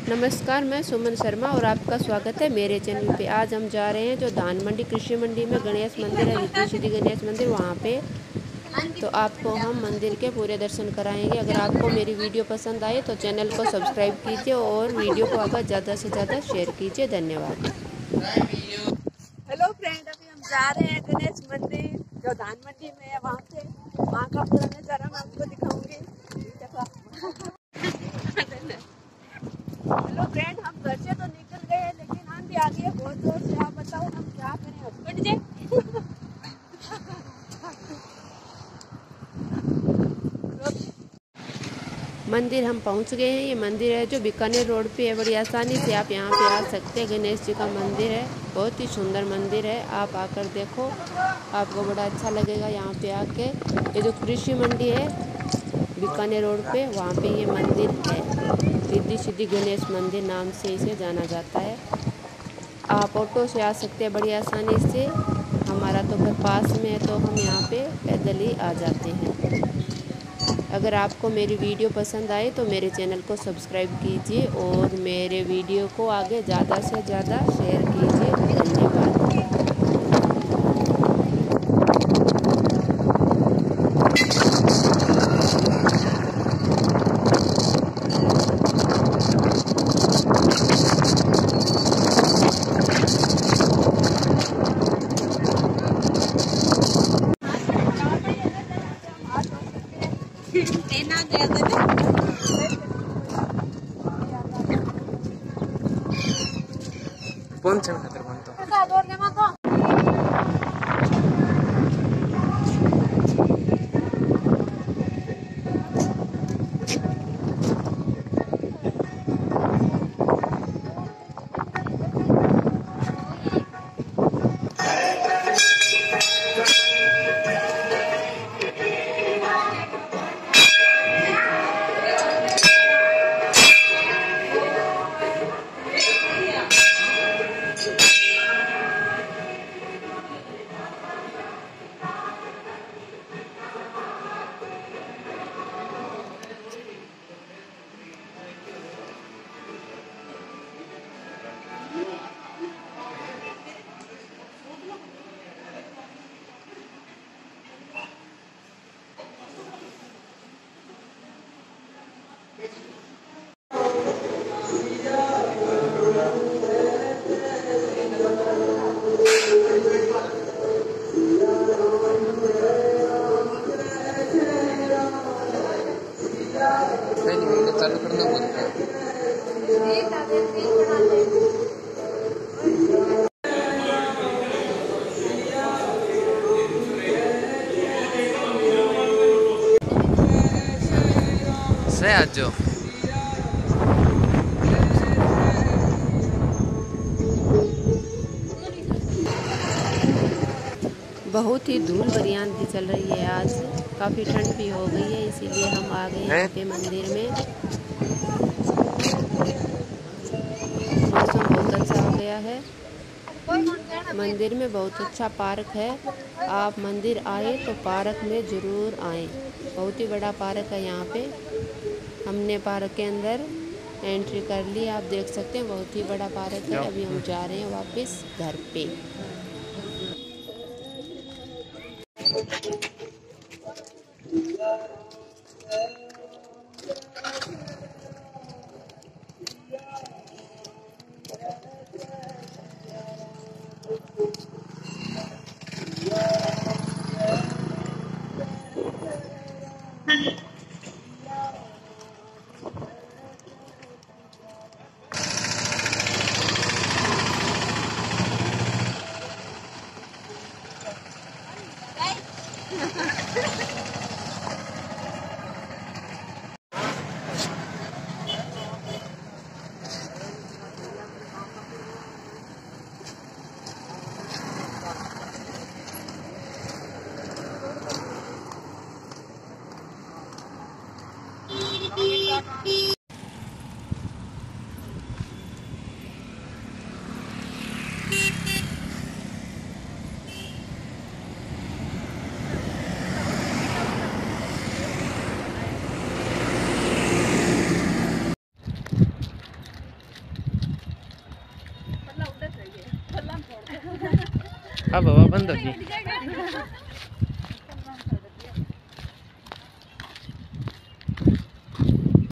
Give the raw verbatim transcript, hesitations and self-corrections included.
नमस्कार, मैं सुमन शर्मा और आपका स्वागत है मेरे चैनल पे। आज हम जा रहे हैं जो धान मंडी कृषि मंडी में गणेश मंदिर है, रिद्धि सिद्धि गणेश मंदिर, वहाँ पे तो आपको हम मंदिर के पूरे दर्शन कराएंगे। अगर आपको मेरी वीडियो पसंद आए तो चैनल को सब्सक्राइब कीजिए और वीडियो को अगर ज़्यादा से ज़्यादा शेयर कीजिए। धन्यवाद। हेलो फ्रेंड, अभी हम जा रहे हैं गणेश मंदिर जो धान मंडी में है, वहाँ पे वहाँ का पूरा नज़ारा मैं आपको दिखाऊंगी। हेलो फ्रेंड, हम घर से तो निकल गए लेकिन हम भी आ गए बहुत जोर से। आप बताओ हम क्या करें अब? मंदिर हम पहुंच गए हैं। ये मंदिर है जो बीकानेर रोड पे है। बड़ी आसानी से आप यहाँ पे आ सकते हैं। गणेश जी का मंदिर है, बहुत ही सुंदर मंदिर है। आप आकर देखो, आपको बड़ा अच्छा लगेगा यहाँ पे आके। ये जो कृषि मंडी है बीकानेर रोड पे, वहाँ पे ये मंदिर है। रिद्धि सिद्धि गणेश मंदिर नाम से इसे जाना जाता है। आप ऑटो से आ सकते हैं बड़ी आसानी से। हमारा तो घर पास में है तो हम यहाँ पे पैदल ही आ जाते हैं। अगर आपको मेरी वीडियो पसंद आए तो मेरे चैनल को सब्सक्राइब कीजिए और मेरे वीडियो को आगे ज़्यादा से ज़्यादा शेयर कीजिए। धन्यवाद। फोन छन खातर बनतो चालू करना बोलता है। सही आज जो बहुत ही धूल भरी आंधी चल रही है। आज काफ़ी ठंड भी हो गई है, इसीलिए हम आ गए यहाँ पे मंदिर में। मौसम बहुत अच्छा हो गया है। मंदिर में बहुत अच्छा पार्क है। आप मंदिर आए तो पार्क में ज़रूर आएँ। बहुत ही बड़ा पार्क है यहाँ पे। हमने पार्क के अंदर एंट्री कर ली, आप देख सकते हैं बहुत ही बड़ा पार्क है। अभी हम जा रहे हैं वापस घर पे। अब हवा बंद होगी।